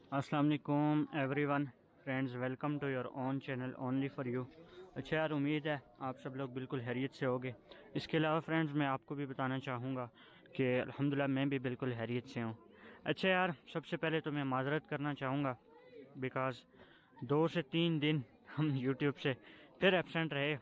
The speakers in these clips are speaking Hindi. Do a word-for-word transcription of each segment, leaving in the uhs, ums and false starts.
अस्सलाम वालेकुम everyone friends, welcome to your own channel only for you. अच्छा यार, उम्मीद है आप सब लोग बिल्कुल हैरियत से होगे। इसके अलावा फ्रेंड्स, मैं आपको भी बताना चाहूँगा कि अल्हम्दुलिल्लाह मैं भी बिल्कुल हैरियत से हूँ। अच्छा यार, सबसे पहले तो मैं माज़रत करना चाहूँगा बिकॉज़ दो से तीन दिन हम यूट्यूब से फिर एब्सेंट रहे।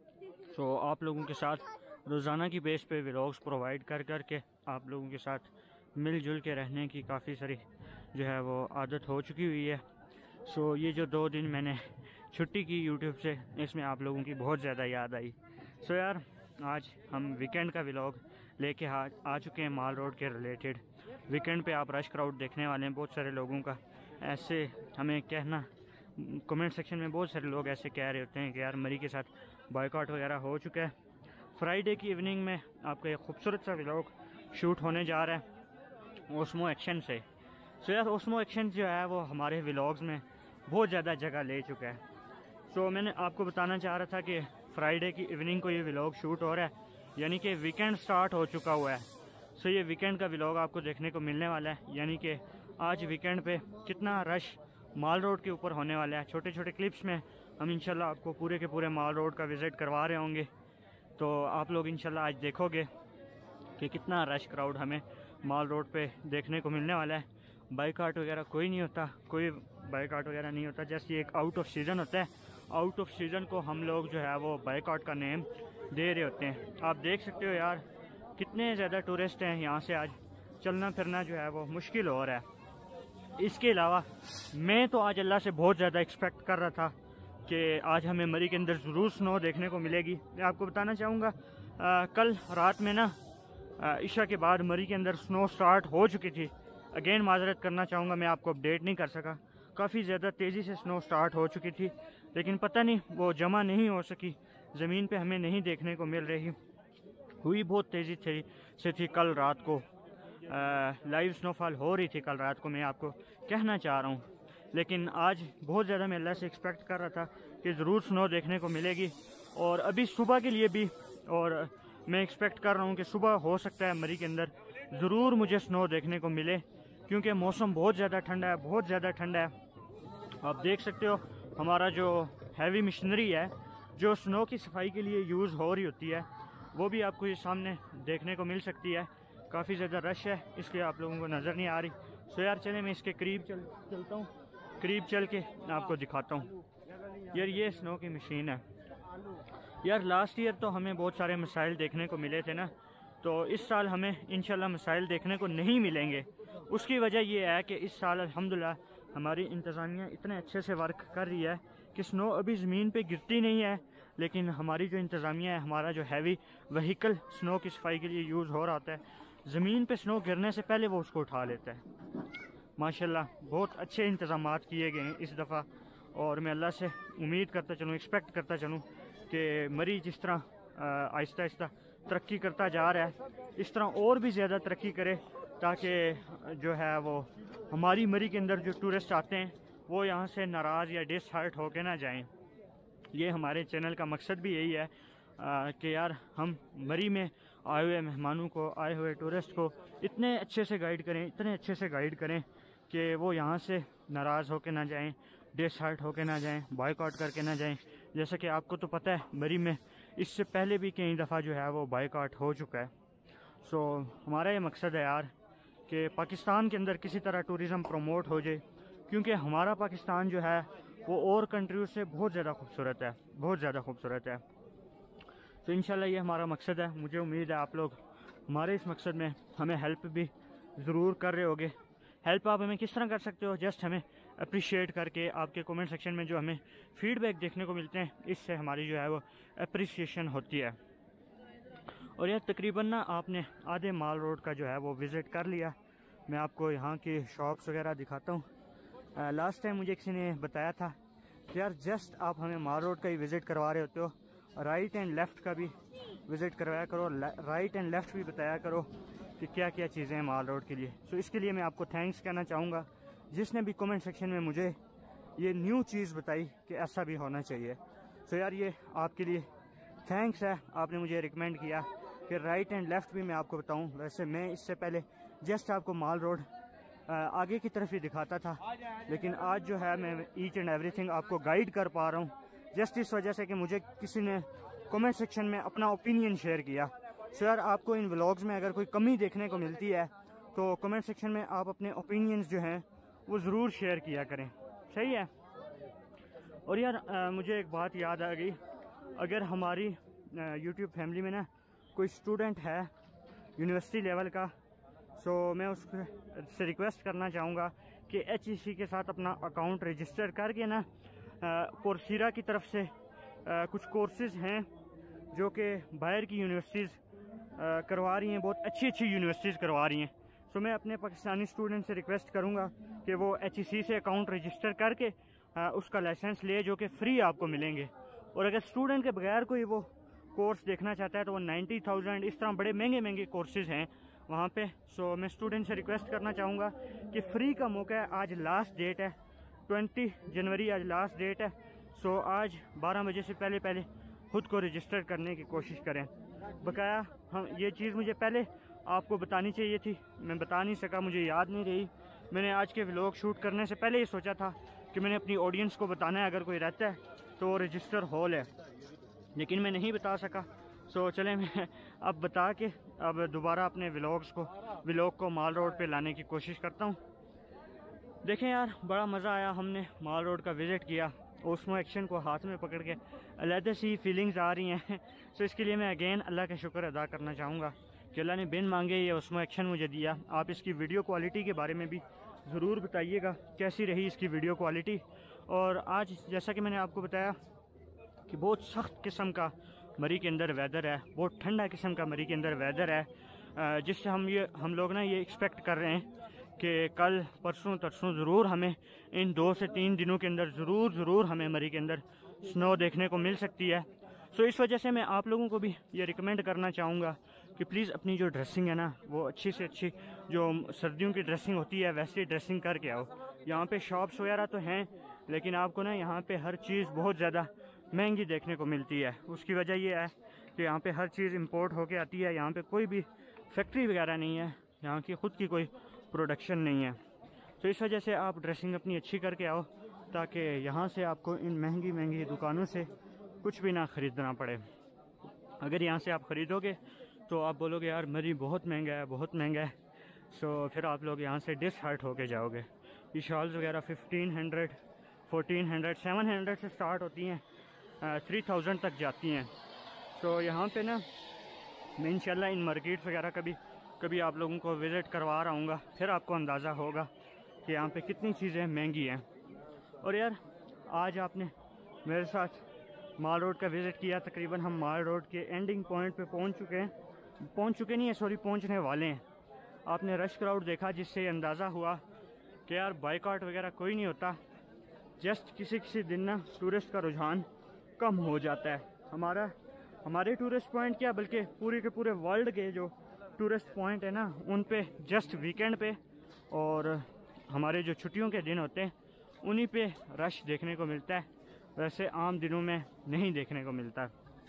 सो आप लोगों के साथ रोज़ाना की बेस पे व्लॉग्स प्रोवाइड कर कर के आप लोगों के साथ मिलजुल के रहने की काफ़ी सारी जो है वो आदत हो चुकी हुई है। सो ये जो दो दिन मैंने छुट्टी की यूट्यूब से, इसमें आप लोगों की बहुत ज़्यादा याद आई। सो यार, आज हम वीकेंड का व्लॉग लेके आ, आ चुके हैं माल रोड के रिलेटेड। वीकेंड पे आप रश क्राउड देखने वाले हैं बहुत सारे लोगों का। ऐसे हमें कहना, कमेंट सेक्शन में बहुत सारे लोग ऐसे कह रहे होते हैं कि यार मरी के साथ बॉयकॉट वगैरह हो चुका है। फ्राइडे की इवनिंग में आपका एक खूबसूरत सा व्लॉग शूट होने जा रहा है ओस्मो एक्शन से। सो यार, ओस्मो एक्शन जो है वो हमारे व्लॉग्स में बहुत ज़्यादा जगह ले चुका है। सो मैंने आपको बताना चाह रहा था कि फ्राइडे की इवनिंग को ये व्लॉग शूट हो रहा है, यानी कि वीकेंड स्टार्ट हो चुका हुआ है। सो ये वीकेंड का व्लॉग आपको देखने को मिलने वाला है, यानी कि आज वीकेंड पे कितना रश माल रोड के ऊपर होने वाला है। छोटे छोटे क्लिप्स में हम इंशाल्लाह आपको पूरे के पूरे माल रोड का विज़िट करवा रहे होंगे, तो आप लोग इंशाल्लाह आज देखोगे कि कितना रश क्राउड हमें माल रोड पे देखने को मिलने वाला है। बाइकाट वगैरह कोई नहीं होता, कोई बाइकाट वगैरह नहीं होता, जैसे ये एक आउट ऑफ सीज़न होता है। आउट ऑफ सीज़न को हम लोग जो है वो बाइकाट का नेम दे रहे होते हैं। आप देख सकते हो यार, कितने ज़्यादा टूरिस्ट हैं यहाँ से। आज चलना फिरना जो है वो मुश्किल हो रहा है। इसके अलावा मैं तो आज अल्लाह से बहुत ज़्यादा एक्सपेक्ट कर रहा था कि आज हमें मरी के अंदर ज़रूर स्नो देखने को मिलेगी। मैं आपको बताना चाहूँगा, कल रात में ना इशा के बाद मरी के अंदर स्नो स्टार्ट हो चुकी थी। अगेन माजरत करना चाहूँगा, मैं आपको अपडेट नहीं कर सका। काफ़ी ज़्यादा तेज़ी से स्नो स्टार्ट हो चुकी थी, लेकिन पता नहीं वो जमा नहीं हो सकी, ज़मीन पे हमें नहीं देखने को मिल रही। हुई बहुत तेज़ी थी से थी कल रात को, आ, लाइव स्नोफॉल हो रही थी कल रात को, मैं आपको कहना चाह रहा हूँ। लेकिन आज बहुत ज़्यादा मैं अल्लाह से एक्सपेक्ट कर रहा था कि ज़रूर स्नो देखने को मिलेगी। और अभी सुबह के लिए भी, और मैं एक्सपेक्ट कर रहा हूँ कि सुबह हो सकता है मरी के अंदर ज़रूर मुझे स्नो देखने को मिले, क्योंकि मौसम बहुत ज़्यादा ठंडा है, बहुत ज़्यादा ठंडा है। आप देख सकते हो हमारा जो हैवी मशीनरी है जो स्नो की सफाई के लिए यूज़ हो रही होती है, वो भी आपको ये सामने देखने को मिल सकती है। काफ़ी ज़्यादा रश है, इसलिए आप लोगों को नज़र नहीं आ रही। सो यार चले, मैं इसके करीब चल चलता हूँ, करीब चल के आपको दिखाता हूँ। यार ये स्नो की मशीन है। यार लास्ट ईयर तो हमें बहुत सारे मसाइल देखने को मिले थे ना, तो इस साल हमें इंशाल्लाह मसाइल देखने को नहीं मिलेंगे। उसकी वजह यह है कि इस साल अल्हम्दुलिल्लाह हमारी इंतज़ामिया इतने अच्छे से वर्क कर रही है कि स्नो अभी ज़मीन पे गिरती नहीं है, लेकिन हमारी जो इंतज़ामिया है, हमारा जो हैवी वहीकल स्नो की सफाई के लिए यूज़ हो रहा होता है, ज़मीन पे स्नो गिरने से पहले वो उसको उठा लेता है। माशाल्लाह बहुत अच्छे इंतज़ामात किए गए हैं इस दफ़ा, और मैं अल्लाह से उम्मीद करता चलूँ, एक्सपेक्ट करता चलूँ कि मरी जिस तरह आहिस्ता आहिस्ता तरक्की करता जा रहा है, इस तरह और भी ज़्यादा तरक्की करे, ताकि जो है वो हमारी मरी के अंदर जो टूरिस्ट आते हैं वो यहाँ से नाराज़ या डिसहर्ट होके ना जाएं। ये हमारे चैनल का मकसद भी यही है कि यार हम मरी में आए हुए मेहमानों को, आए हुए टूरिस्ट को इतने अच्छे से गाइड करें, इतने अच्छे से गाइड करें कि वो यहाँ से नाराज़ होके ना जाएं, डिसहर्ट होके ना जाएं, बॉयकॉट करके ना जाएं। जैसा कि आपको तो पता है मरी में इससे पहले भी कई दफ़ा जो है वो बॉयकॉट हो चुका है। सो हमारा ये मकसद है यार कि पाकिस्तान के अंदर किसी तरह टूरिज़म प्रमोट हो जाए, क्योंकि हमारा पाकिस्तान जो है वो और कंट्रियों से बहुत ज़्यादा खूबसूरत है, बहुत ज़्यादा खूबसूरत है। तो इंशाल्लाह ये हमारा मकसद है। मुझे उम्मीद है आप लोग हमारे इस मकसद में हमें हेल्प भी ज़रूर कर रहे होगे। हेल्प आप हमें किस तरह कर सकते हो, जस्ट हमें अप्रिशिएट करके आपके कमेंट सेक्शन में जो हमें फीडबैक देखने को मिलते हैं, इससे हमारी जो है वो अप्रिसिएशन होती है। और यह तकरीबन ना आपने आधे माल रोड का जो है वो विज़िट कर लिया। मैं आपको यहाँ की शॉप्स वगैरह दिखाता हूँ। लास्ट टाइम मुझे किसी ने बताया था कि यार जस्ट आप हमें माल रोड का ही विज़िट करवा रहे होते हो, राइट एंड लेफ़्ट का भी विज़िट करवाया करो, राइट एंड लेफ़्ट भी बताया करो कि क्या क्या चीज़ें हैं माल रोड के लिए। सो इसके लिए मैं आपको थैंक्स कहना चाहूँगा, जिसने भी कमेंट सेक्शन में मुझे ये न्यू चीज़ बताई कि ऐसा भी होना चाहिए। सो यार ये आपके लिए थैंक्स है, आपने मुझे रिकमेंड किया कि राइट एंड लेफ़्ट भी मैं आपको बताऊं। वैसे मैं इससे पहले जस्ट आपको माल रोड आगे की तरफ ही दिखाता था, लेकिन आज जो है मैं ईच एंड एवरीथिंग आपको गाइड कर पा रहा हूँ जस्ट इस वजह से कि मुझे किसी ने कमेंट सेक्शन में अपना ओपिनियन शेयर किया। सो यार आपको इन व्लॉग्स में अगर कोई कमी देखने को मिलती है तो कमेंट सेक्शन में आप अपने ओपिनियंस जो हैं वो ज़रूर शेयर किया करें, सही है। और यार आ, मुझे एक बात याद आ गई, अगर हमारी यूट्यूब फैमिली में ना कोई स्टूडेंट है यूनिवर्सिटी लेवल का, सो मैं उससे रिक्वेस्ट करना चाहूँगा कि एच ई सी के साथ अपना अकाउंट रजिस्टर करके ना कोर्सेरा की तरफ से आ, कुछ कोर्सेज हैं जो कि बाहर की यूनिवर्सिटीज़ करवा रही हैं, बहुत अच्छी अच्छी यूनिवर्सिटीज़ करवा रही हैं। सो मैं अपने पाकिस्तानी स्टूडेंट से रिक्वेस्ट करूँगा कि वो एच ई सी से अकाउंट रजिस्टर करके आ, उसका लाइसेंस ले, जो कि फ़्री आपको मिलेंगे। और अगर स्टूडेंट के बगैर कोई वो कोर्स देखना चाहता है तो वो नाइन्टी थाउजेंड इस तरह बड़े महंगे महंगे कोर्सेज़ हैं वहाँ पे। सो मैं स्टूडेंट से रिक्वेस्ट करना चाहूँगा कि फ्री का मौका है, आज लास्ट डेट है, ट्वेंटी जनवरी आज लास्ट डेट है। सो आज बारह बजे से पहले पहले खुद को रजिस्टर करने की कोशिश करें। बकाया हम ये चीज़ मुझे पहले आपको बतानी चाहिए थी, मैं बता नहीं सका, मुझे याद नहीं रही। मैंने आज के व्लॉग शूट करने से पहले ये सोचा था कि मैंने अपनी ऑडियंस को बताना है अगर कोई रहता है तो रजिस्टर हॉल है, लेकिन मैं नहीं बता सका। सो चले मैं अब बता के अब दोबारा अपने व्लॉग्स को व्लॉग को माल रोड पे लाने की कोशिश करता हूँ। देखें यार बड़ा मज़ा आया, हमने माल रोड का विज़िट किया, ओस्मो एक्शन को हाथ में पकड़ के अलग सी फीलिंग्स आ रही हैं। सो इसके लिए मैं अगेन अल्लाह का शुक्र अदा करना चाहूँगा कि अल्लाह ने बिन मांगे ये ओस्मो एक्शन मुझे दिया। आप इसकी वीडियो क्वालिटी के बारे में भी ज़रूर बताइएगा कैसी रही इसकी वीडियो क्वालिटी। और आज जैसा कि मैंने आपको बताया कि बहुत सख्त किस्म का मरी के अंदर वेदर है, बहुत ठंडा किस्म का मरी के अंदर वेदर है, जिससे हम ये हम लोग ना ये एक्सपेक्ट कर रहे हैं कि कल परसों तरसों ज़रूर हमें इन दो से तीन दिनों के अंदर ज़रूर ज़रूर हमें मरी के अंदर स्नो देखने को मिल सकती है। सो इस वजह से मैं आप लोगों को भी ये रिकमेंड करना चाहूँगा कि प्लीज़ अपनी जो ड्रेसिंग है ना वो अच्छी से अच्छी, जो सर्दियों की ड्रेसिंग होती है वैसे ड्रेसिंग करके आओ। यहाँ पे शॉप्स वगैरह तो हैं, लेकिन आपको ना यहाँ पे हर चीज़ बहुत ज़्यादा महंगी देखने को मिलती है। उसकी वजह यह है कि यहाँ पे हर चीज़ इंपोर्ट होके आती है, यहाँ पे कोई भी फैक्ट्री वगैरह नहीं है, यहाँ की ख़ुद की कोई प्रोडक्शन नहीं है। तो इस वजह से आप ड्रेसिंग अपनी अच्छी करके आओ ताकि यहाँ से आपको इन महंगी महंगी दुकानों से कुछ भी ना ख़रीदना पड़े। अगर यहाँ से आप ख़रीदोगे तो आप बोलोगे यार मरी बहुत महंगा है, बहुत महंगा है, सो फिर आप लोग यहाँ से डिसहार्ट होके जाओगे। ये शॉल्स वगैरह fifteen hundred fourteen hundred seven hundred से स्टार्ट होती हैं, थ्री थाउजेंड तक जाती हैं। सो यहाँ पे ना मैं इंशाल्लाह इन मार्केट्स वगैरह कभी कभी आप लोगों को विज़िट करवा रहा हूँगा, फिर आपको अंदाज़ा होगा कि यहाँ पे कितनी चीज़ें महंगी हैं। और यार आज आपने मेरे साथ माल रोड का विज़िट किया, तकरीबन हम माल रोड के एंडिंग पॉइंट पे पहुँच चुके हैं, पहुँच चुके नहीं है सॉरी पहुँचने वाले हैं। आपने रश क्राउड देखा जिससे अंदाज़ा हुआ कि यार बाइकआउट वगैरह कोई नहीं होता, जस्ट किसी किसी दिन ना टूरिस्ट का रुझान कम हो जाता है। हमारा हमारे टूरिस्ट पॉइंट क्या बल्कि पूरे के पूरे वर्ल्ड के जो टूरिस्ट पॉइंट है ना उन पे जस्ट वीकेंड पे और हमारे जो छुट्टियों के दिन होते हैं उन्हीं पे रश देखने को मिलता है, वैसे आम दिनों में नहीं देखने को मिलता।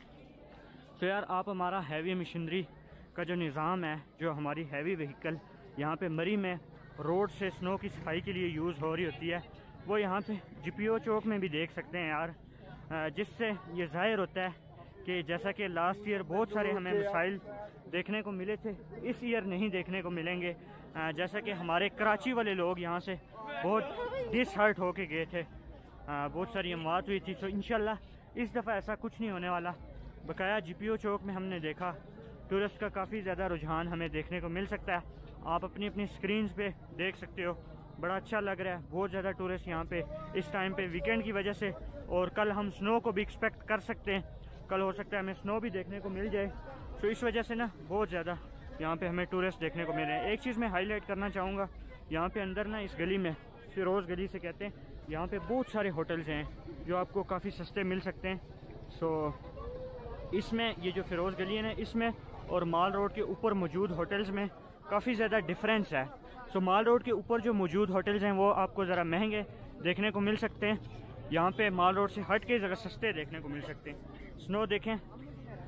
तो यार आप हमारा हैवी मशीनरी का जो निज़ाम है, जो हमारी हैवी व्हीकल यहाँ पे मरी में रोड से स्नो की सफाई के लिए यूज़ हो रही होती है, वो यहाँ पे जी पी ओ चौक में भी देख सकते हैं यार, जिससे ये ज़ाहिर होता है कि जैसा कि लास्ट ईयर बहुत सारे हमें मसाइल देखने को मिले थे, इस ईयर नहीं देखने को मिलेंगे। जैसा कि हमारे कराची वाले लोग यहाँ से बहुत डिसहर्ट होके गए थे, बहुत सारी अमवात हुई थी। तो इंशाल्लाह इस दफ़ा ऐसा कुछ नहीं होने वाला। बकाया जी पी ओ चौक में हमने देखा टूरिस्ट का काफ़ी ज़्यादा रुझान हमें देखने को मिल सकता है, आप अपनी अपनी स्क्रीन्स पे देख सकते हो, बड़ा अच्छा लग रहा है। बहुत ज़्यादा टूरिस्ट यहाँ पे इस टाइम पे वीकेंड की वजह से, और कल हम स्नो को भी एक्सपेक्ट कर सकते हैं, कल हो सकता है हमें स्नो भी देखने को मिल जाए। तो इस वजह से ना बहुत ज़्यादा यहाँ पे हमें टूरिस्ट देखने को मिल रहे हैं। एक चीज़ मैं हाईलाइट करना चाहूँगा, यहाँ पे अंदर ना इस गली में, फिरोज़ गली से कहते हैं, यहाँ पे बहुत सारे होटल्स हैं जो आपको काफ़ी सस्ते मिल सकते हैं। सो इसमें ये जो फिरोज़ गली है ना, इसमें और माल रोड के ऊपर मौजूद होटल्स में काफ़ी ज़्यादा डिफरेंस है। सो माल रोड के ऊपर जो मौजूद होटल्स हैं वो आपको ज़रा महंगे देखने को मिल सकते हैं, यहाँ पे माल रोड से हट के ज़रा सस्ते देखने को मिल सकते हैं। स्नो देखें,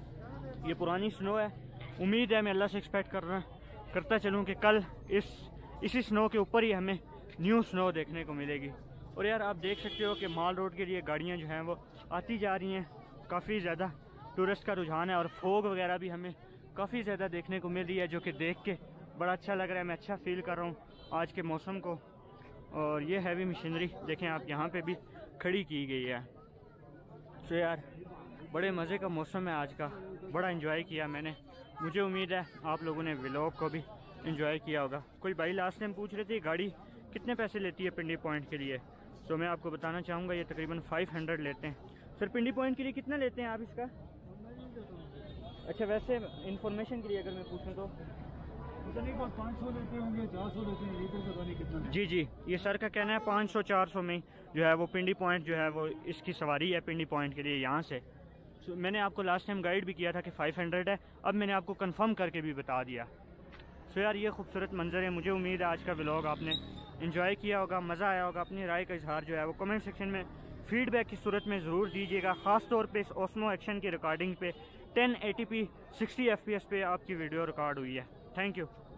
ये पुरानी स्नो है। उम्मीद है मैं अल्लाह से एक्सपेक्ट कर रहा करता चलूँ कि कल इस इसी स्नो के ऊपर ही हमें न्यू स्नो देखने को मिलेगी। और यार आप देख सकते हो कि माल रोड के लिए गाड़ियाँ जो हैं वो आती जा रही हैं, काफ़ी ज़्यादा टूरिस्ट का रुझान है और फोग वगैरह भी हमें काफ़ी ज़्यादा देखने को मिल रही है, जो कि देख के बड़ा अच्छा लग रहा है। मैं अच्छा फील कर रहा हूँ आज के मौसम को। और ये हैवी मशीनरी देखें आप यहाँ पे भी खड़ी की गई है। तो यार बड़े मज़े का मौसम है आज का, बड़ा एंजॉय किया मैंने। मुझे उम्मीद है आप लोगों ने व्लॉग को भी एंजॉय किया होगा। कोई भाई लास्ट टाइम पूछ रहे थे गाड़ी कितने पैसे लेती है पिंडी पॉइंट के लिए, तो मैं आपको बताना चाहूँगा ये तकरीबन फाइव हंड्रेड लेते हैं। सर पिंडी पॉइंट के लिए कितना लेते हैं आप इसका? अच्छा वैसे इंफॉर्मेशन के लिए अगर मैं पूछूँ तो पाँच सौ लेते होंगे, चार सौ लेते हैं, लीटर का पानी कितना? जी जी, ये सर का कहना है पाँच सौ चार सौ में जो है वो पिंडी पॉइंट जो है वो इसकी सवारी है पिंडी पॉइंट के लिए यहाँ से। तो मैंने आपको लास्ट टाइम गाइड भी किया था कि फाइव हंड्रेड है, अब मैंने आपको कंफर्म करके भी बता दिया। सो यार ये खूबसूरत मंजर है। मुझे उम्मीद है आज का व्लॉग आपने एंजॉय किया होगा, मज़ा आया होगा। अपनी राय का इजहार जो है वो कमेंट सेक्शन में फीडबैक की सूरत में ज़रूर दीजिएगा। ख़ास तौर पे इस ओस्मो एक्शन की रिकॉर्डिंग पे ten eighty P sixty F P S पे आपकी वीडियो रिकॉर्ड हुई है। Thank you.